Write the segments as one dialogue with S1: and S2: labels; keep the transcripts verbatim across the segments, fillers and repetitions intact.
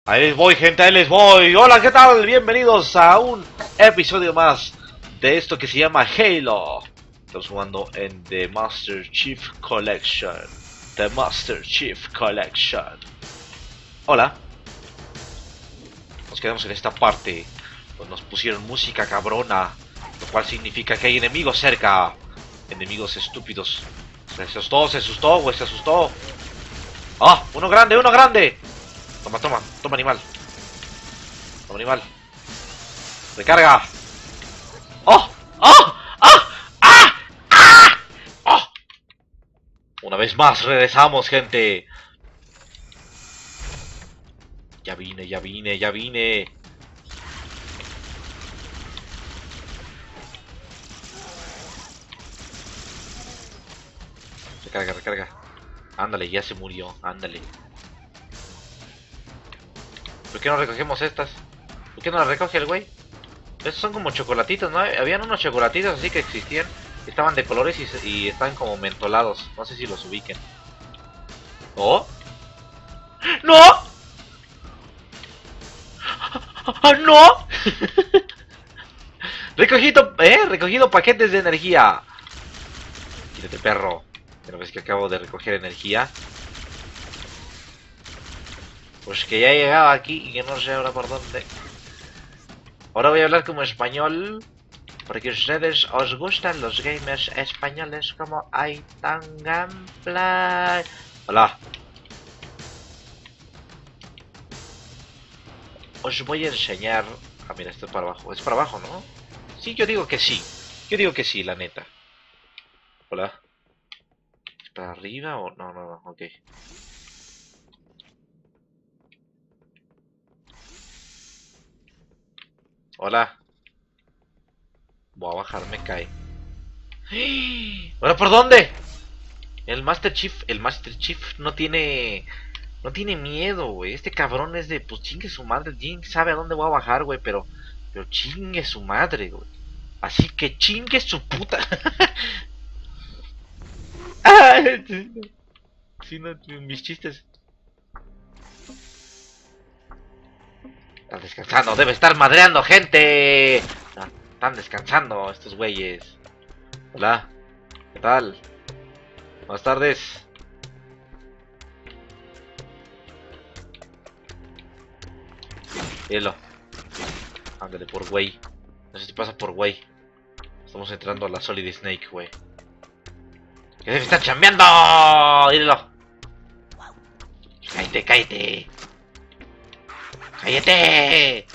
S1: Ahí les voy, gente, ahí les voy. Hola, ¿qué tal? Bienvenidos a un episodio más de esto que se llama Halo. Estamos jugando en The Master Chief Collection. The Master Chief Collection. Hola. Nos quedamos en esta parte donde nos pusieron música cabrona, lo cual significa que hay enemigos cerca. Enemigos estúpidos. Se asustó, se asustó, güey, se asustó. ¡Ah! ¡Uno grande, uno grande! Toma, toma, toma animal. Toma animal. Recarga. ¡Oh! ¡Oh! ¡Oh! ¡Ah! ¡Ah! ¡Oh! Una vez más regresamos, gente. Ya vine, ya vine, ya vine. Recarga, recarga. Ándale, ya se murió, ándale. ¿Por qué no recogemos estas? ¿Por qué no las recoge el güey? Estos son como chocolatitos, ¿no? Habían unos chocolatitos así que existían. Estaban de colores y, y están como mentolados. No sé si los ubiquen. ¿Oh? ¡No! ¡Ah, no! Recogido, ¿eh? Recogido paquetes de energía. Quítate, perro. Pero ves que acabo de recoger energía. Pues que ya he llegado aquí y que no sé ahora por dónde. Ahora voy a hablar como español, porque a ustedes os gustan los gamers españoles como Aitan Gameplay. Hola. Os voy a enseñar... Ah, mira, esto es para abajo. Es para abajo, ¿no? Sí, yo digo que sí. Yo digo que sí, la neta. Hola. ¿Es para arriba o...? No, no, no, ok. Hola. Voy a bajar, me cae. ¿Ahora por dónde? El Master Chief, el Master Chief no tiene... No tiene miedo, güey. Este cabrón es de... Pues chingue su madre. Jin sabe a dónde voy a bajar, güey. Pero... Pero chingue su madre, güey. Así que chingue su puta. Sí, no, mis chistes. Están descansando. Debe estar madreando gente. Están descansando estos güeyes. Hola. ¿Qué tal? Buenas tardes. Hielo. Ándale, por güey. No sé si pasa por güey. Estamos entrando a la Solid Snake, güey. ¡Que debe estar chambeando! ¡Hielo! ¡Cállate, cállate! ¡Cállate!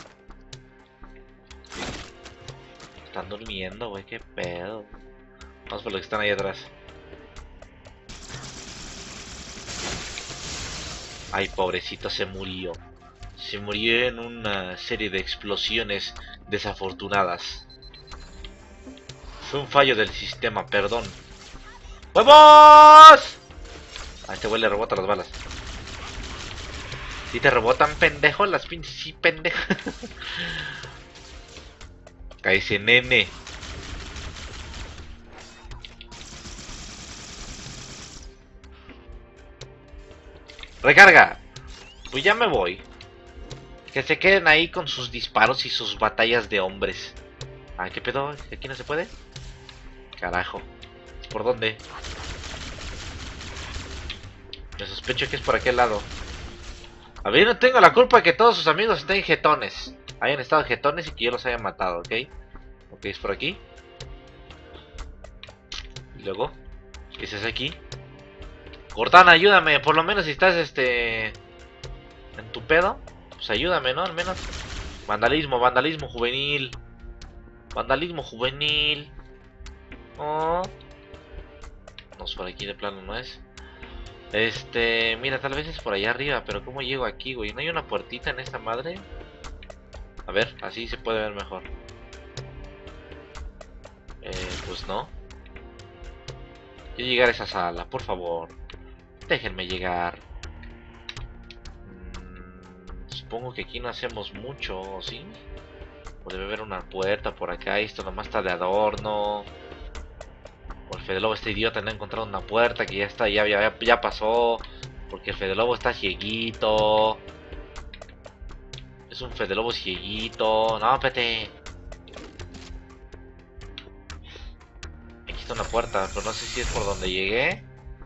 S1: Están durmiendo, güey. ¿Qué pedo? Vamos por los que están ahí atrás. Ay, pobrecito, se murió. Se murió en una serie de explosiones desafortunadas. Fue un fallo del sistema, perdón. ¡Vamos! A este güey le rebota las balas. Si te rebotan, pendejo, las pinches, sí, pendejo. Cállese, nene. Recarga. Pues ya me voy. Que se queden ahí con sus disparos y sus batallas de hombres. Ah, ¿qué pedo? ¿Aquí no se puede? Carajo. ¿Por dónde? Me sospecho que es por aquel lado. A ver, no tengo la culpa de que todos sus amigos estén jetones. Hayan estado jetones y que yo los haya matado, ¿ok? Ok, es por aquí. Y luego, ¿qué se hace aquí? Cortana, ayúdame, por lo menos si estás este... en tu pedo, pues ayúdame, ¿no? Al menos. Vandalismo, vandalismo juvenil. Vandalismo juvenil. Oh. No, por aquí de plano no es. Este, mira, tal vez es por allá arriba, pero ¿cómo llego aquí, güey? ¿No hay una puertita en esta madre? A ver, así se puede ver mejor. Eh, pues no. Quiero llegar a esa sala, por favor. Déjenme llegar. Mm, supongo que aquí no hacemos mucho, ¿sí? O debe haber una puerta por acá. Esto nomás está de adorno. O el Fede Lobo, este idiota, no ha encontrado una puerta que ya está, ya, ya, ya pasó. Porque el Fede Lobo está cieguito. Es un Fede Lobo cieguito. No, espérate. Aquí está una puerta, pero no sé si es por donde llegué.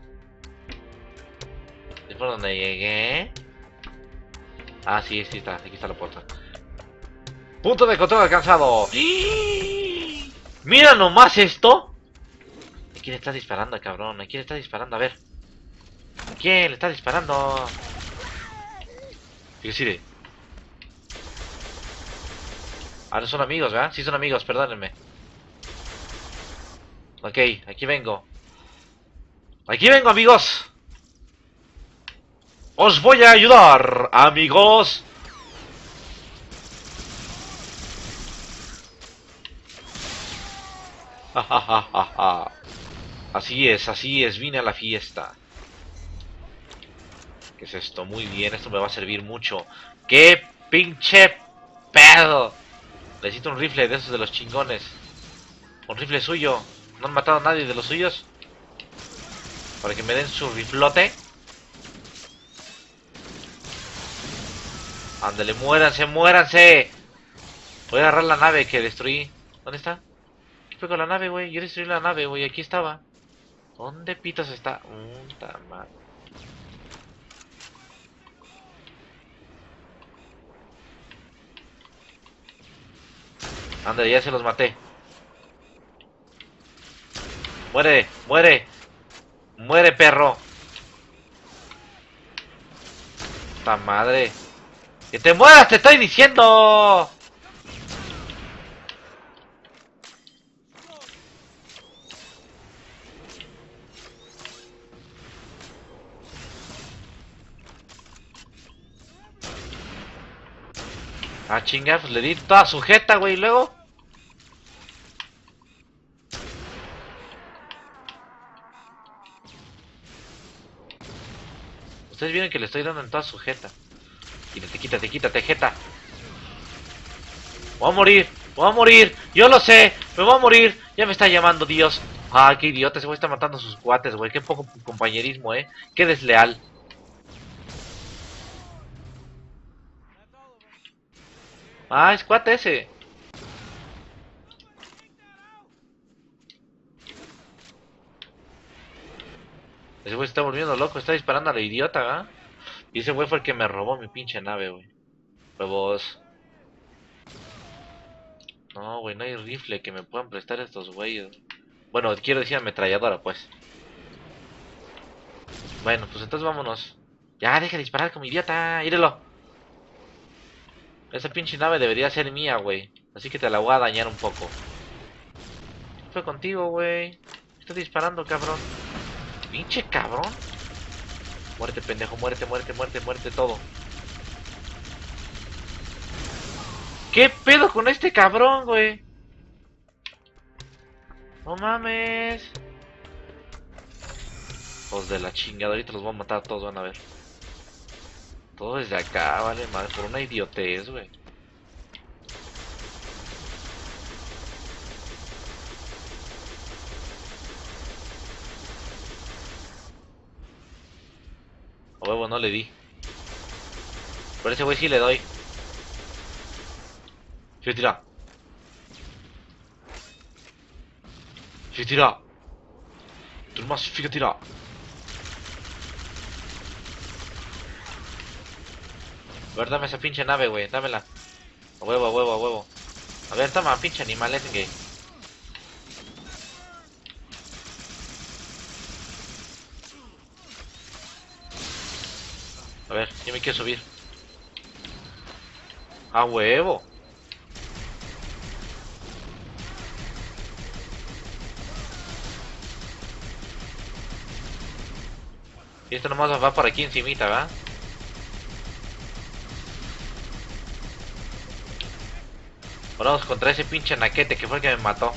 S1: ¿Es por donde llegué? Ah, sí, sí está. Aquí está la puerta. Punto de control alcanzado. Mira nomás esto. ¿A quién le está disparando, cabrón? ¿A quién le está disparando? A ver. ¿A quién le está disparando? ¿Qué sirve? Ahora son amigos, ¿verdad? Sí son amigos, perdónenme. Ok, aquí vengo. Aquí vengo, amigos. Os voy a ayudar, amigos. Así es, así es, vine a la fiesta. ¿Qué es esto? Muy bien, esto me va a servir mucho. ¡Qué pinche pedo! Necesito un rifle de esos de los chingones. Un rifle suyo. ¿No han matado a nadie de los suyos? Para que me den su riflote. Ándale, muéranse, muéranse. Voy a agarrar la nave que destruí. ¿Dónde está? ¿Qué fue con la nave, güey? Yo destruí la nave, güey. Aquí estaba. ¿Dónde pitos está? Puta madre. Ándale, ya se los maté. Muere, muere. Muere, perro. Puta madre. ¡Que te mueras, te estoy diciendo! Ah, chinga, pues le di toda sujeta, güey, y luego. Ustedes vieron que le estoy dando en toda sujeta. Quítate, quítate, quítate, jeta. Voy a morir, voy a morir, yo lo sé, me voy a morir. Ya me está llamando Dios. Ah, qué idiota, ese güey está matando a sus cuates, güey. Qué poco compañerismo, eh. Qué desleal. Ah, es cuate ese. Ese güey se está volviendo loco, está disparando a la idiota, ¿ah? Y ese güey fue el que me robó mi pinche nave, güey. Huevos. No, güey, no hay rifle que me puedan prestar estos güeyes. Bueno, quiero decir ametralladora, pues. Bueno, pues entonces vámonos. Ya, deja de disparar como idiota, írelo. Esa pinche nave debería ser mía, güey. Así que te la voy a dañar un poco. ¿Qué fue contigo, güey? Estoy disparando, cabrón. Pinche cabrón. Muerte, pendejo, muerte, muerte, muerte, muerte, todo. ¿Qué pedo con este cabrón, güey? No mames. Hijos de la chingada, ahorita los voy a matar a todos, van a ver. Todo desde acá, vale, madre, por una idiotez, güey. A huevo, no le di. Pero ese güey sí le doy. Sí, tira. Sí, tira. Tú más, fíjate, tira. A ver, dame esa pinche nave, güey, dámela. A huevo, a huevo, a huevo. A ver, toma, pinche animal, ese que... A ver, yo me quiero subir. A huevo. Y esto nomás va por aquí encimita, ¿verdad? Ahora vamos contra ese pinche naquete que fue el que me mató.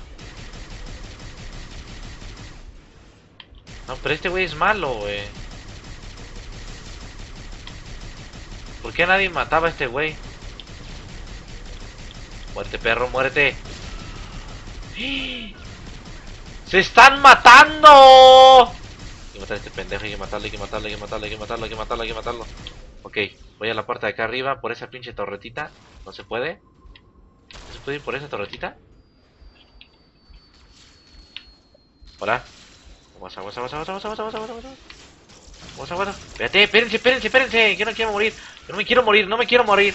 S1: No, pero este güey es malo, güey. ¿Por qué nadie mataba a este güey? Muerte, perro, muérete. ¡Se están matando! Hay que matar a este pendejo, hay que matarlo, hay que matarlo, hay que matarlo, hay que matarlo, hay que matarlo, hay que matarlo. Ok. Voy a la parte de acá arriba, por esa pinche torretita. No se puede. ¿No se puede ir por esa torretita? Hola. Aguas, aguas, aguas, aguas, aguas, aguas, aguas, aguas, aguas. Aguas, aguas. Espérate, espérense, espérense, espérense. Yo no quiero morir. Yo no me quiero morir, no me quiero morir.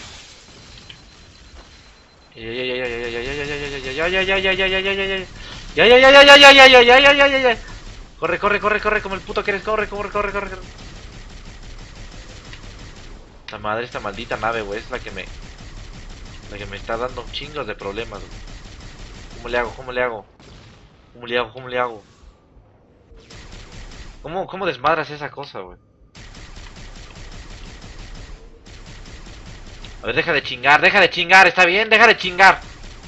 S1: Ya, ya, ya, ya, ya, ya, ya, ya, ya, ya, ya, ya, ya, ya, ya, ya, ya. Ya, ya, ya, ya, ya, ya, ya, ya, ya, ya, ya, ya, ya. Corre, corre, corre, corre, como el puto que eres, corre, corre, corre, corre, corre. La madre, esta maldita nave, güey, es la que me... La que me está dando chingos de problemas, güey. ¿Cómo le hago? ¿Cómo le hago? ¿Cómo le hago? ¿Cómo le hago? ¿Cómo, cómo desmadras esa cosa, güey? A ver, deja de chingar, deja de chingar, está bien, deja de chingar.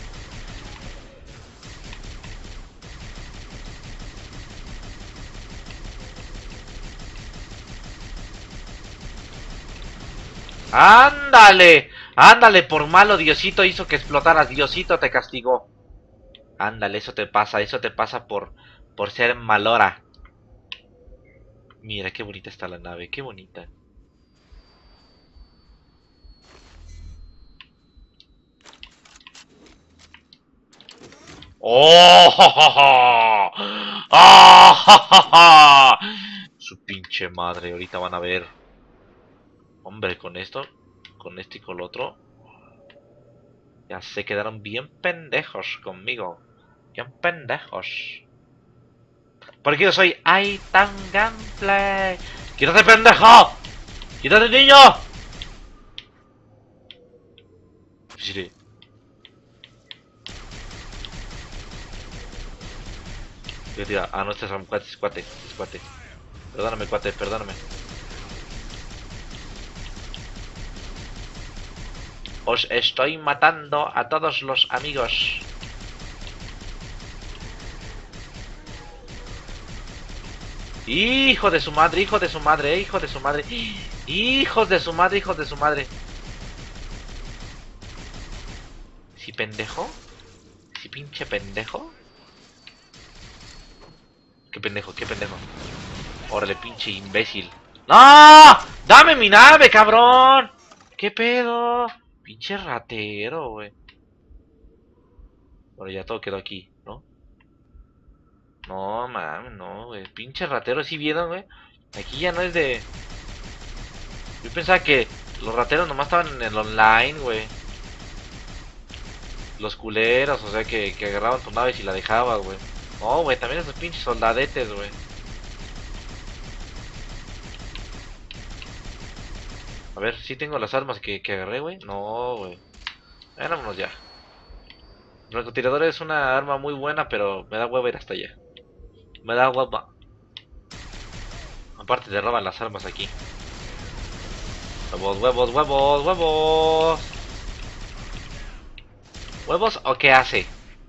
S1: ¡Ándale! ¡Ándale! Por malo Diosito hizo que explotaras. Diosito te castigó. Ándale, eso te pasa, eso te pasa por, por ser malora. Mira, qué bonita está la nave, qué bonita. ¡Oh! ¡Ja, ja, ja! ¡Ah! ¡Ja, ja, ja! Su pinche madre, ahorita van a ver. Hombre, con esto, con este y con el otro. Ya se quedaron bien pendejos conmigo. Bien pendejos. Porque yo soy Aitan Gameplay. ¡Quítate, pendejo! ¡Quítate, niño! Sí. Tío, tío. Ah, no, este es un cuate, es cuate, es cuate. Perdóname, cuate, perdóname. Os estoy matando a todos los amigos. Hijo de su madre, hijo de su madre, hijo de su madre. Hijos de su madre, hijos de su madre. ¿Sí, pendejo? ¿Sí, pinche pendejo? ¿Qué pendejo, qué pendejo? Órale, pinche imbécil. ¡No! ¡Dame mi nave, cabrón! ¿Qué pedo? Pinche ratero, güey. Bueno, ya todo quedó aquí, ¿no? No, mames, no, güey. Pinche ratero, ¿sí vieron, güey? Aquí ya no es de... Yo pensaba que los rateros nomás estaban en el online, güey. Los culeros, o sea, que, que agarraban tu nave y la dejaban, güey. No, güey, también esos pinches soldadetes, güey. A ver, ¿sí tengo las armas que, que agarré, güey? No, güey. Eh, vámonos ya. El francotirador es una arma muy buena, pero me da hueva ir hasta allá. Me da hueva. Aparte te roban las armas aquí. Huevos, huevos, huevos, huevos. ¿Huevos o qué hace?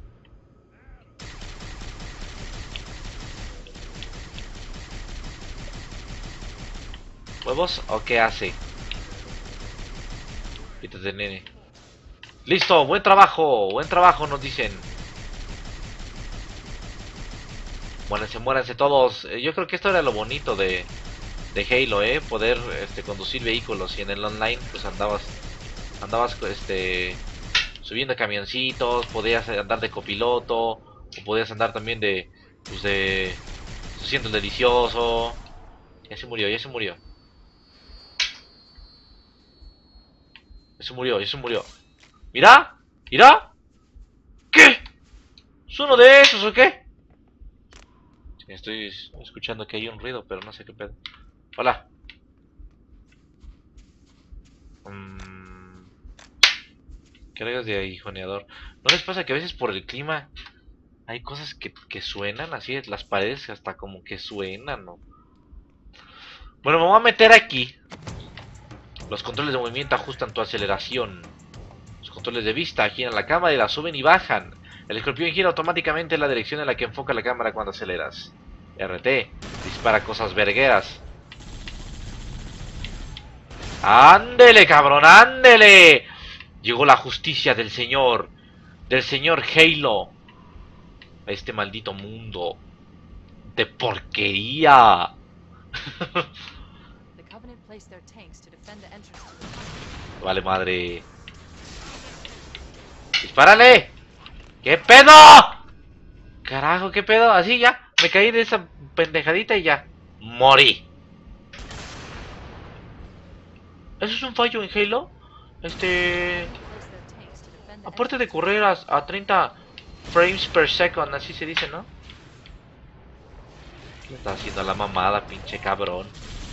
S1: ¿Huevos o qué hace? Quítate, nene. Listo, buen trabajo, buen trabajo nos dicen. Muéranse, muéranse todos. Eh, Yo creo que esto era lo bonito de, de Halo, eh, poder este, conducir vehículos y en el online pues andabas, andabas este, subiendo camioncitos, podías andar de copiloto, o podías andar también de, pues de, siendo el delicioso. Ya se murió, ya se murió. Ya se murió, ya se murió. Mira, mira. ¿Qué? ¿Es uno de esos o qué? Estoy escuchando que hay un ruido, pero no sé qué pedo. Hola. Mm, Cargas de aguijoneador. ¿No les pasa que a veces por el clima hay cosas que, que suenan así? Las paredes hasta como que suenan, ¿no? Bueno, me voy a meter aquí. Los controles de movimiento ajustan tu aceleración. Los controles de vista giran la cámara y la suben y bajan. El escorpión gira automáticamente en la dirección en la que enfoca la cámara cuando aceleras. R T dispara cosas vergueras. ¡Ándele, cabrón! ¡Ándele! Llegó la justicia del señor. Del señor Halo. A este maldito mundo de porquería. Vale, madre. ¡Dispárale! ¿Qué pedo? Carajo, ¿qué pedo? Así ya. Me caí de esa pendejadita y ya. Morí. ¿Eso es un fallo en Halo? Este... Aparte de correr a, a treinta frames per second, así se dice, ¿no? ¿Qué está haciendo la mamada, pinche cabrón?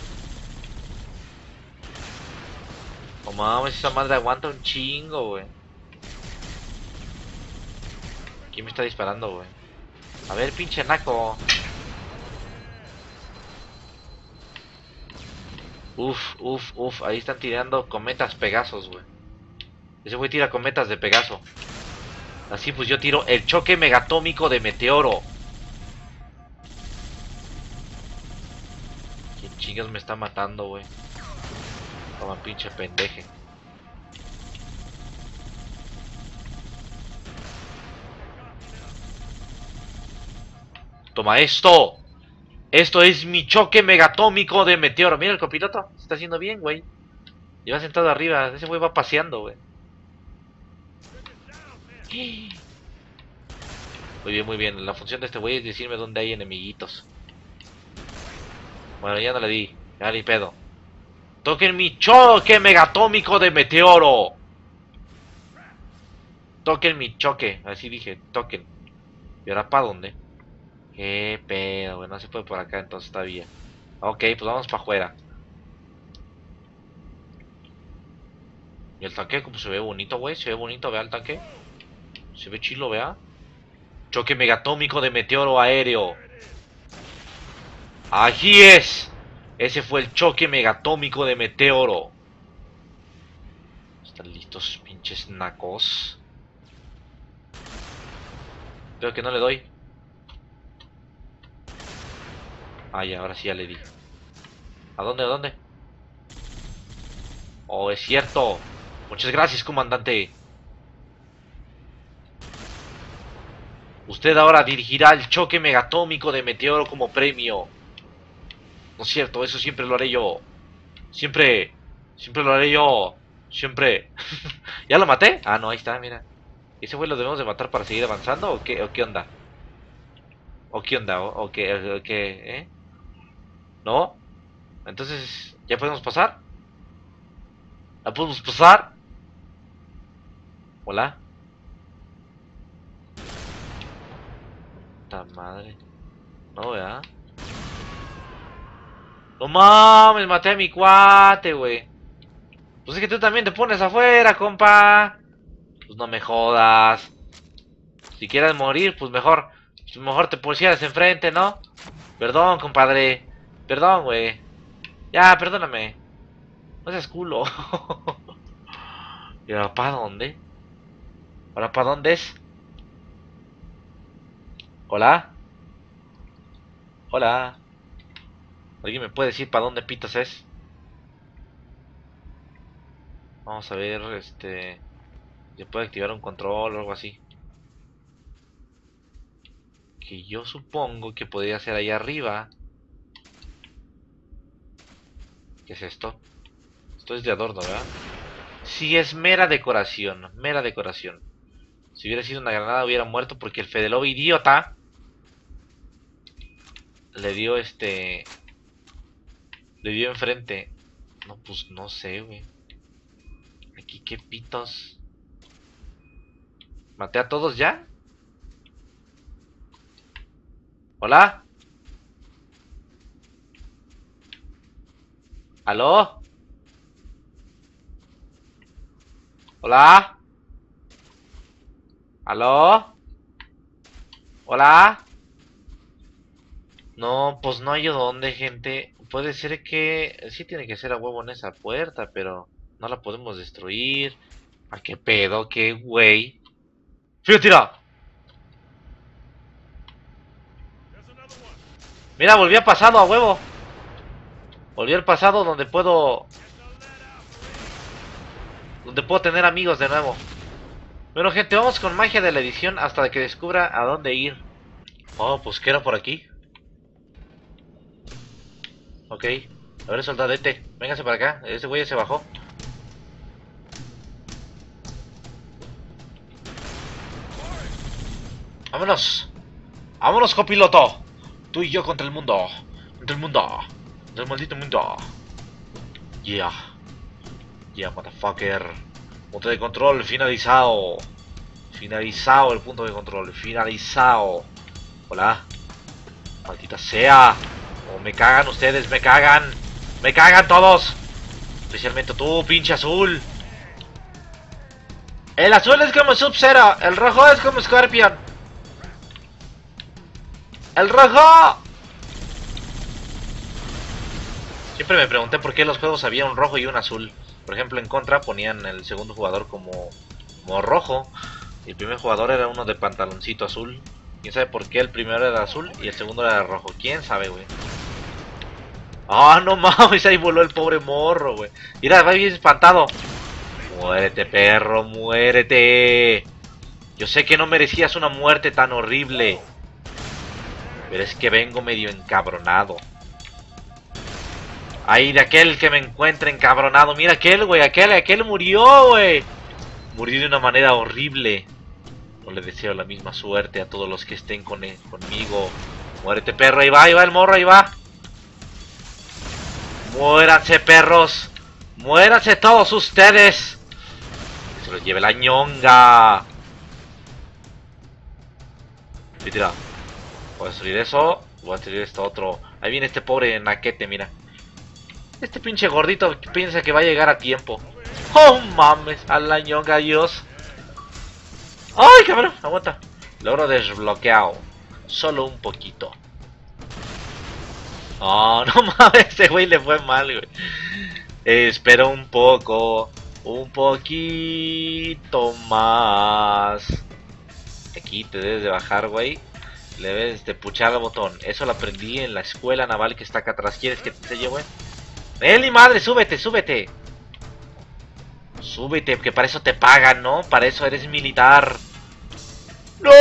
S1: Oh mames, esa madre aguanta un chingo, güey. ¿Quién me está disparando, güey? A ver, pinche naco. Uf, uf, uf. Ahí están tirando cometas Pegasos, güey. Ese güey tira cometas de Pegaso. Así pues yo tiro el choque megatómico de meteoro. ¿Quién chingas me está matando, güey? Toma, pinche pendeje. Toma esto. Esto es mi choque megatómico de meteoro. Mira el copiloto. Se está haciendo bien, güey. Lleva sentado arriba. Ese güey va paseando, güey. Muy bien, muy bien. La función de este güey es decirme dónde hay enemiguitos. Bueno, ya no le di. Ya ni pedo. Toquen mi choque megatómico de meteoro. Toquen mi choque. Así dije, toquen. ¿Y ahora para dónde? Qué pedo, güey. No se puede por acá entonces todavía. Ok, pues vamos para afuera. Y el tanque como se ve bonito, güey. Se ve bonito, vea el tanque. Se ve chilo, vea. Choque megatómico de meteoro aéreo. ¡Aquí es! Ese fue el choque megatómico de meteoro. ¿Están listos, pinches nacos? Creo que no le doy. Ah, ya, ahora sí ya le di. ¿A dónde, a dónde? Oh, es cierto. Muchas gracias, comandante. Usted ahora dirigirá el choque megatómico de meteoro como premio. No es cierto, eso siempre lo haré yo. Siempre, siempre lo haré yo. Siempre. ¿Ya lo maté? Ah, no, ahí está, mira. ¿Ese güey lo debemos de matar para seguir avanzando o qué, o qué onda? ¿O qué onda? ¿O, o qué, o qué, eh? ¿No? Entonces, ¿ya podemos pasar? ¿La podemos pasar? ¿Hola? Puta madre. No, ¿verdad? No mames, maté a mi cuate, güey. Pues es que tú también te pones afuera, compa. Pues no me jodas. Si quieres morir, pues mejor, pues mejor te pusieras enfrente, ¿no? Perdón, compadre. Perdón, güey. Ya, perdóname. No seas culo. ¿Y ahora para dónde? ¿Ahora para dónde es? ¿Hola? ¿Hola? ¿Alguien me puede decir para dónde pitos es? Vamos a ver, este... se puede activar un control o algo así. Que yo supongo que podría ser ahí arriba. ¿Qué es esto? Esto es de adorno, ¿verdad? Sí, es mera decoración, mera decoración. Si hubiera sido una granada hubiera muerto porque el Fedelobo idiota le dio este... le dio enfrente. No, pues no sé, güey. Aquí qué pitos. ¿Maté a todos ya? ¿Hola? ¿Aló? ¿Hola? ¿Aló? ¿Hola? No, pues no hay dónde, gente. Puede ser que... sí tiene que ser a huevo en esa puerta, pero no la podemos destruir. ¿A qué pedo? ¿Qué güey? ¡Fíjate, tira! Mira, volví al pasado a huevo. Volví al pasado donde puedo... donde puedo tener amigos de nuevo. Bueno, gente, vamos con magia de la edición hasta que descubra a dónde ir. Oh, pues que era por aquí. Ok. A ver, soldadete, véngase para acá. Ese güey ya se bajó. ¡Vámonos! ¡Vámonos, copiloto! Tú y yo contra el mundo. Contra el mundo. Contra el maldito mundo. Yeah. Yeah, motherfucker. Punto de control finalizado. Finalizado el punto de control. Finalizado. Hola. Maldita sea. Oh, me cagan ustedes, me cagan. Me cagan todos. Especialmente tú, pinche azul. El azul es como Sub-Zero. El rojo es como Scorpion. ¡El rojo! Siempre me pregunté por qué en los juegos había un rojo y un azul. Por ejemplo, en Contra ponían el segundo jugador como, como rojo. Y el primer jugador era uno de pantaloncito azul. ¿Quién sabe por qué el primero era azul y el segundo era rojo? ¿Quién sabe, güey? ¡Ah, oh, no mames! Ahí voló el pobre morro, güey. Mira, va bien espantado. Muérete, perro, muérete. Yo sé que no merecías una muerte tan horrible. Pero es que vengo medio encabronado. Ay, de aquel que me encuentre encabronado. Mira aquel, güey, aquel, aquel murió, güey. Murió de una manera horrible. No le deseo la misma suerte a todos los que estén con él, conmigo. Muérete, perro, ahí va, ahí va el morro, ahí va. Muéranse, perros. Muéranse todos ustedes. Que se los lleve la ñonga. Y tira. Voy a destruir eso. Voy a destruir esto otro. Ahí viene este pobre naquete, mira. Este pinche gordito piensa que va a llegar a tiempo. Oh, mames. A la ñonga, Dios. Ay, cabrón. Aguanta. Logro desbloqueado. Solo un poquito. Oh, no mames. Ese güey le fue mal, güey. Espera un poco. Un poquito más. Aquí te debes de bajar, güey. Le debes de puchar al botón. Eso lo aprendí en la escuela naval que está acá atrás. ¿Quieres que te enseñe, güey? ¡Eh, mi madre! ¡Súbete, súbete! Súbete, que para eso te pagan, ¿no? Para eso eres militar. ¡No!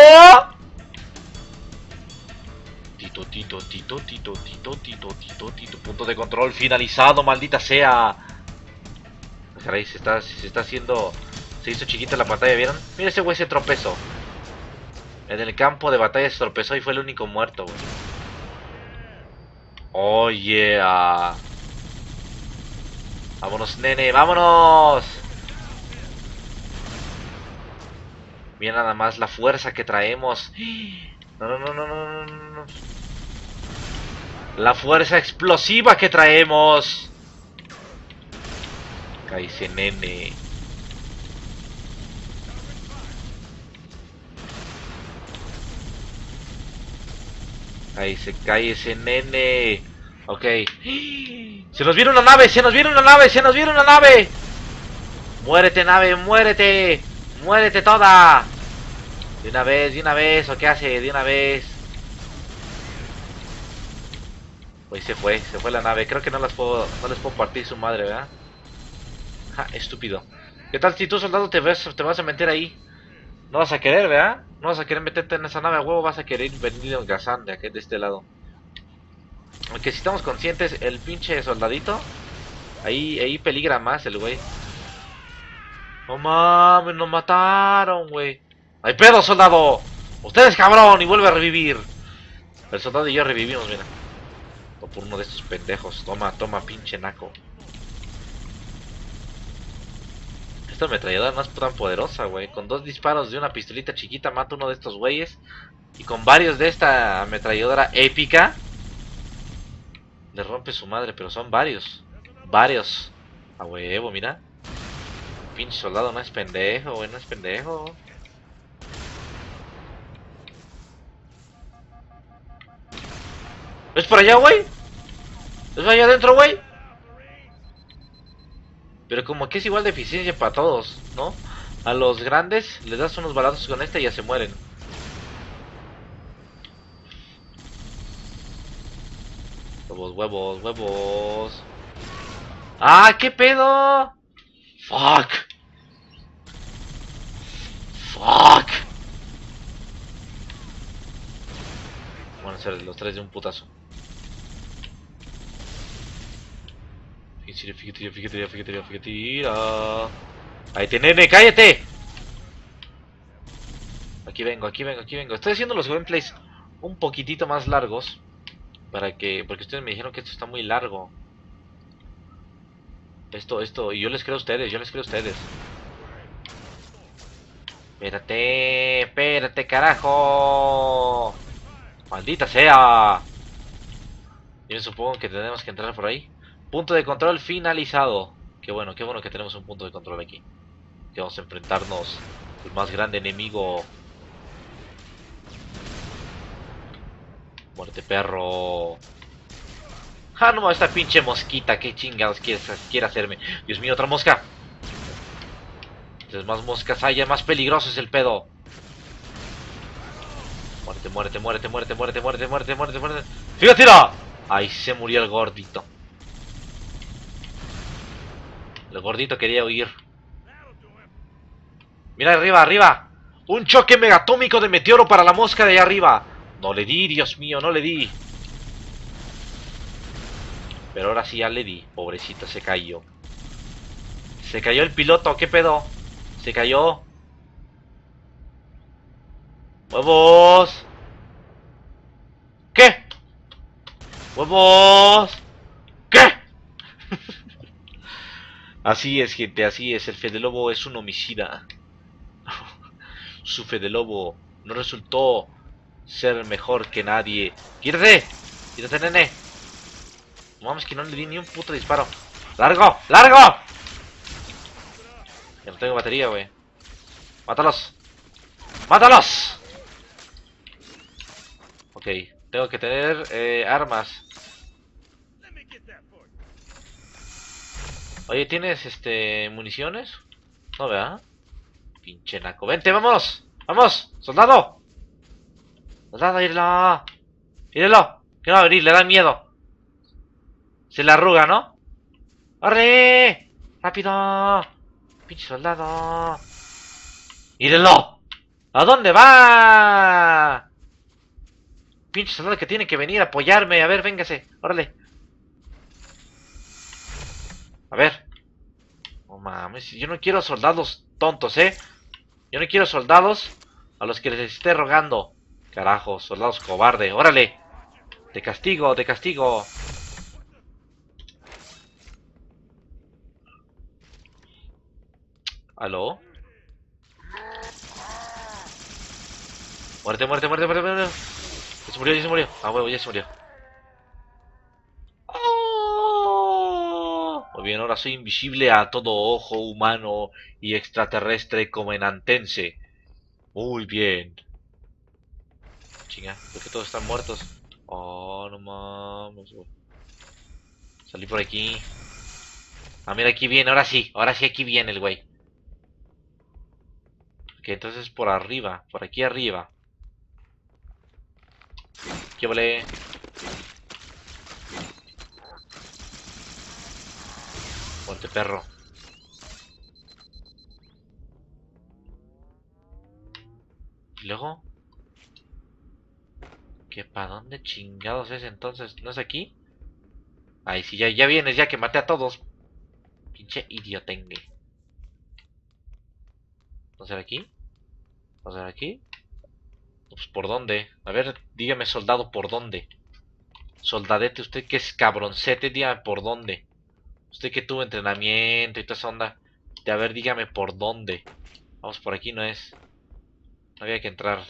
S1: Tito, tito, tito, tito, tito, tito, tito, tito. Punto de control finalizado, maldita sea. Caray, se está, se está haciendo... Se hizo chiquita la pantalla, ¿vieron? Mira, ese güey se tropezó. En el campo de batalla se tropezó y fue el único muerto, güey. Oh, yeah. Vámonos, nene, vámonos. Mira nada más la fuerza que traemos. No, no, no, no, no, no, no. La fuerza explosiva que traemos. Cállese, nene. Ahí se cae ese nene. Ok. Se nos viene una nave, se nos viene una nave, se nos viene una nave. Muérete, nave, muérete. Muérete toda. De una vez, de una vez. ¿O qué hace? De una vez. Pues se fue, se fue la nave. Creo que no las puedo, no les puedo partir su madre, ¿verdad? Ja, estúpido. ¿Qué tal si tú, soldado, te, ves, te vas a meter ahí? No vas a querer, ¿verdad? No vas a querer meterte en esa nave a huevo, vas a querer venir en Gazán de aquí, de este lado. Aunque si estamos conscientes, el pinche soldadito, ahí, ahí peligra más el güey. No mames, nos mataron, güey. ¡Ay, pedo, soldado! Ustedes, cabrón, y vuelve a revivir. El soldado y yo revivimos, mira. O por uno de estos pendejos. Toma, toma, pinche naco. Esta ametralladora no es tan poderosa, güey. Con dos disparos de una pistolita chiquita mata uno de estos güeyes. Y con varios de esta ametralladora épica le rompe su madre, pero son varios. Varios. A huevo, mira. Pinche soldado no es pendejo, güey, no es pendejo. ¿Es por allá, güey? ¿Es allá adentro, güey? Pero como que es igual de eficiencia para todos, ¿no? A los grandes les das unos balazos con esta y ya se mueren. Huevos, huevos, huevos. ¡Ah, qué pedo! ¡Fuck! ¡Fuck! Van a ser los tres de un putazo. Fíjate, fíjate, fíjate, fíjate, fíjate. Ahí te, nene, cállate. Aquí vengo, aquí vengo, aquí vengo. Estoy haciendo los gameplays un poquitito más largos. Para que, porque ustedes me dijeron que esto está muy largo. Esto, esto, y yo les creo a ustedes, yo les creo a ustedes. Espérate, espérate, carajo. Maldita sea. Yo supongo que tenemos que entrar por ahí. Punto de control finalizado. Qué bueno, qué bueno que tenemos un punto de control aquí. Que vamos a enfrentarnos al más grande enemigo. Muerte, perro. Ah, no, esta pinche mosquita. ¿Qué chingados quiere, quiere hacerme? Dios mío, otra mosca. Entonces más moscas haya, más peligroso es el pedo. Muerte, muerte, muerte, muerte, muerte, muerte, muerte, muerte, muerte. ¡Fíjate! Ahí se murió el gordito. El gordito quería huir. Mira arriba, arriba. Un choque megatómico de meteoro para la mosca de allá arriba. No le di, Dios mío, no le di. Pero ahora sí ya le di. Pobrecita, se cayó. Se cayó el piloto, ¿qué pedo? Se cayó. ¡Huevos! ¿Qué? ¡Huevos! ¿Qué? Así es, gente, así es. El Fede Lobo es un homicida. Su Fede Lobo no resultó ser mejor que nadie. ¡Quítate! ¡Quítate, nene! No mames, que no le di ni un puto disparo. ¡Largo! ¡Largo! Ya no tengo batería, güey. ¡Mátalos! ¡Mátalos! Ok, tengo que tener eh, armas. Oye, ¿tienes este municiones? No, ¿verdad? Pinche naco. ¡Vente, vamos! ¡Vamos! ¡Soldado! ¡Soldado, írelo! ¡Írelo! Que no va a venir, le da miedo. Se la arruga, ¿no? ¡Corre! ¡Rápido! ¡Pinche soldado! ¡Írelo! ¿A dónde va? Pinche soldado que tiene que venir a apoyarme. A ver, véngase. Órale. A ver. No mames. Yo no quiero soldados tontos, ¿eh? Yo no quiero soldados a los que les esté rogando. Carajo, soldados cobarde. Órale. Te castigo, te castigo. ¿Aló? Muerte, muerte, muerte, muerte, muerte. Ya se murió, ya se murió. Ah, huevo, ya se murió. Oh. Muy bien, ahora soy invisible a todo ojo humano y extraterrestre como en Antense. Muy bien. Chinga, ¿por qué todos están muertos? Oh, no mames, güey. Salí por aquí. Ah, mira, aquí viene, ahora sí. Ahora sí aquí viene el güey. Ok, entonces por arriba, por aquí arriba. ¿Qué vale? Muerte, perro. ¿Y luego? ¿Qué pa' dónde chingados es entonces? ¿No es aquí? Ay, sí, ya, ya vienes, ya que maté a todos. Pinche idiotengue. ¿No será aquí? ¿No será aquí? Pues ¿por dónde? A ver, dígame, soldado, ¿por dónde? Soldadete, usted que es cabroncete, dígame por dónde. Usted que tuvo entrenamiento y toda esa onda. De a ver, dígame por dónde. Vamos, por aquí no es. No había que entrar.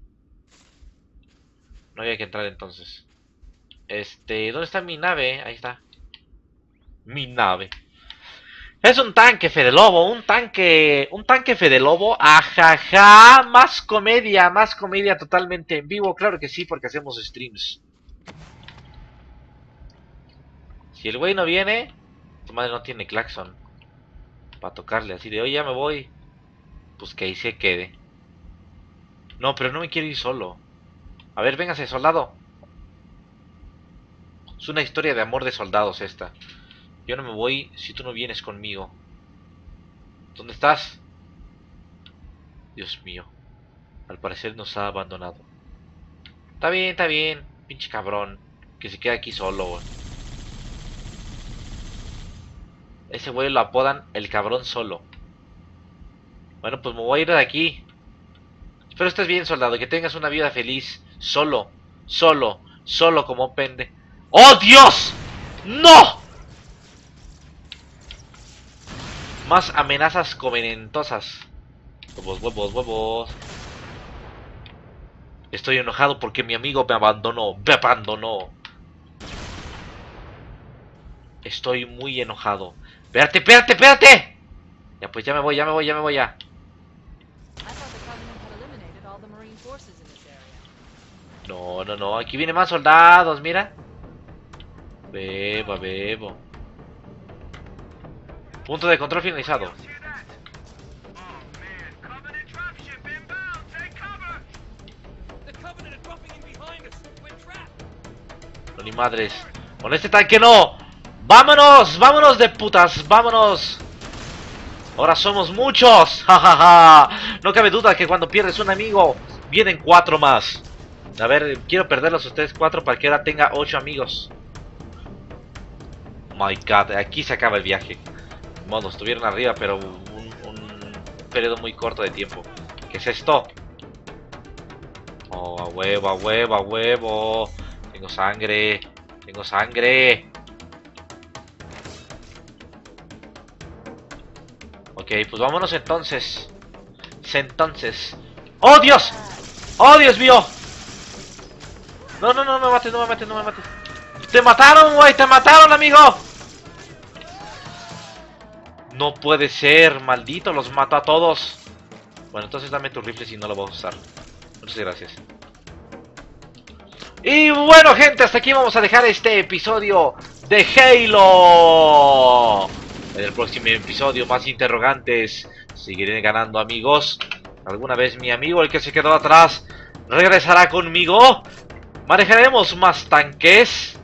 S1: No había que entrar entonces. Este, ¿dónde está mi nave? Ahí está. Mi nave. Es un tanque, Fede Lobo, un tanque, un tanque Fede Lobo, ajaja, más comedia, más comedia totalmente en vivo, claro que sí, porque hacemos streams. Si el güey no viene, tu madre no tiene claxon para tocarle así de, oye, ya me voy, pues que ahí se quede. No, pero no me quiero ir solo. A ver, véngase, soldado. Es una historia de amor de soldados esta. Yo no me voy si tú no vienes conmigo. ¿Dónde estás? Dios mío. Al parecer nos ha abandonado. Está bien, está bien. Pinche cabrón. Que se queda aquí solo, güey. Ese güey lo apodan el cabrón solo. Bueno, pues me voy a ir de aquí. Espero estés bien, soldado, que tengas una vida feliz. Solo, solo, solo como pende. ¡Oh, Dios! ¡No! Más amenazas convenientosas. Huevos, huevos, huevos. Estoy enojado porque mi amigo me abandonó. Me abandonó. Estoy muy enojado. Espérate, espérate, espérate. Ya pues, ya me voy, ya me voy, ya me voy ya. No, no, no. Aquí vienen más soldados, mira. Bebo, bebo. Punto de control finalizado. No, ni madres. Con este tanque no. ¡Vámonos! ¡Vámonos de putas! ¡Vámonos! Ahora somos muchos. ¡Ja, ja, ja! No cabe duda que cuando pierdes un amigo, vienen cuatro más. A ver, quiero perderlos a ustedes cuatro para que ahora tenga ocho amigos. My God, aquí se acaba el viaje. Modo, estuvieron arriba, pero un, un periodo muy corto de tiempo. ¿Qué es esto? Oh, a huevo, a huevo, a huevo. Tengo sangre. Tengo sangre. Ok, pues vámonos entonces. Entonces. ¡Oh, Dios! ¡Oh, Dios mío! No, no, no, no me mates, no me mates, no me mates. ¡Te mataron, güey! ¡Te mataron, amigo! No puede ser, maldito, los mato a todos. Bueno, entonces dame tu rifle si no lo voy a usar. Muchas gracias. Y bueno, gente, hasta aquí vamos a dejar este episodio de Halo. En el próximo episodio, más interrogantes. Seguiré ganando, amigos. ¿Alguna vez mi amigo, el que se quedó atrás, regresará conmigo? ¿Manejaremos más tanques?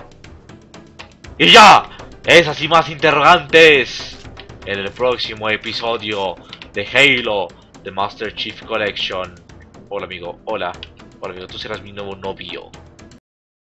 S1: Y ya, esas y más interrogantes en el próximo episodio de Halo, The Master Chief Collection. Hola, amigo, hola. Hola, amigo, tú serás mi nuevo novio.